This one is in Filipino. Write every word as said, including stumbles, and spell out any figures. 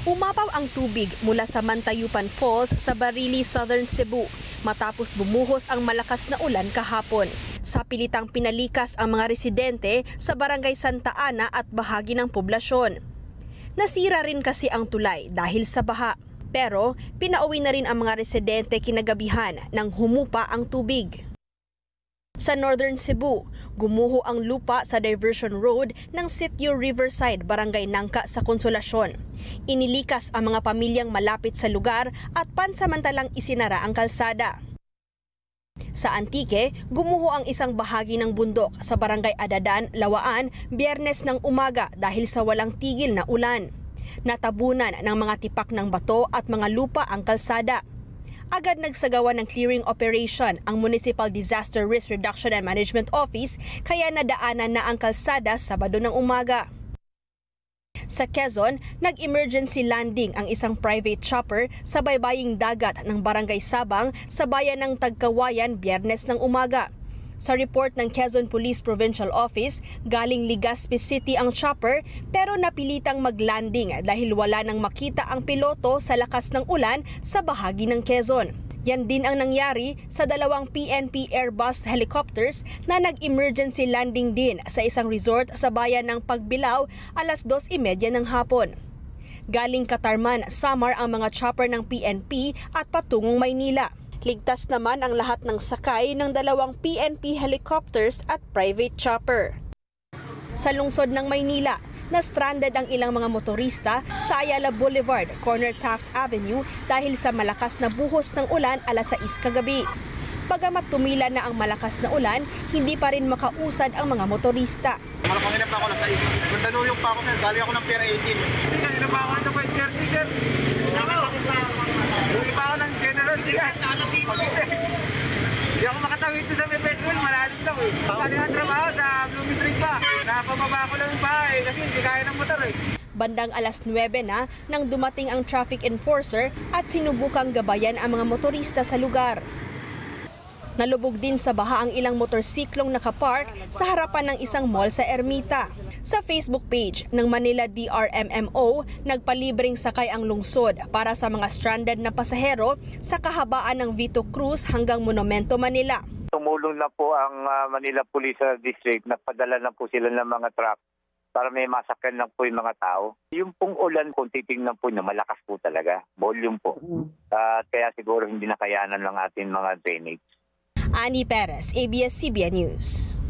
Umapaw ang tubig mula sa Mantayupan Falls sa Barili, Southern Cebu matapos bumuhos ang malakas na ulan kahapon. Sa pilitang pinalikas ang mga residente sa Barangay Santa Ana at bahagi ng poblasyon. Nasira rin kasi ang tulay dahil sa baha. Pero pinauwi na rin ang mga residente kinagabihan nang humupa ang tubig. Sa Northern Cebu, gumuho ang lupa sa diversion road ng Sitio Riverside, Barangay Nangka sa Konsolasyon. Inilikas ang mga pamilyang malapit sa lugar at pansamantalang isinara ang kalsada. Sa Antique, gumuho ang isang bahagi ng bundok sa Barangay Adadan, Lawaan, Biyernes ng umaga dahil sa walang tigil na ulan. Natabunan ng mga tipak ng bato at mga lupa ang kalsada. Agad nagsagawa ng clearing operation ang Municipal Disaster Risk Reduction and Management Office kaya nadaanan na ang kalsada Sabado ng umaga. Sa Quezon, nag-emergency landing ang isang private chopper sa baybaying dagat ng Barangay Sabang sa bayan ng Tagkawayan Biyernes ng umaga. Sa report ng Quezon Police Provincial Office, galing Legazpi City ang chopper pero napilitang maglanding dahil wala nang makita ang piloto sa lakas ng ulan sa bahagi ng Quezon. Yan din ang nangyari sa dalawang P N P Airbus helicopters na nag-emergency landing din sa isang resort sa bayan ng Pagbilao alas dos trenta ng hapon. Galing Katarman, Samar ang mga chopper ng P N P at patungong Maynila. Ligtas naman ang lahat ng sakay ng dalawang P N P helicopters at private chopper. Sa lungsod ng Maynila, na-stranded ang ilang mga motorista sa Ayala Boulevard, corner Taft Avenue dahil sa malakas na buhos ng ulan alas sais kagabi. Bagamat tumila na ang malakas na ulan, hindi pa rin makausad ang mga motorista. Malakanginap na ako lang sa isip. Gandaluyong pa ako sir, galing ako ng Pier eighteen. Hindi ka, ina pa ako ng Pier thirty sir. Yung iba ako ng General Diaz. Hindi ako makatawid ito sa may petrol, malalim daw eh. Galing ang trabaho sa Blooming Street pa. Napababa ko lang yung bahay kasi hindi kaya ng motor eh. Bandang alas nuwebe na nang dumating ang traffic enforcer at sinubukang gabayan ang mga motorista sa lugar. Nalubog din sa baha ang ilang motorsiklong nakapark sa harapan ng isang mall sa Ermita. Sa Facebook page ng Manila D R M M O, nagpalibreng sakay ang lungsod para sa mga stranded na pasahero sa kahabaan ng Vito Cruz hanggang Monumento, Manila. Tumulong na po ang uh, Manila Police District, nagpadala na po sila ng mga truck para may masakyan lang po yung mga tao. Yung pong ulan, kung titingnan po niya, malakas po talaga. Volume po. Uh, kaya siguro hindi nakayanan ng ating mga drainage. Ani Perez, A B S C B N News.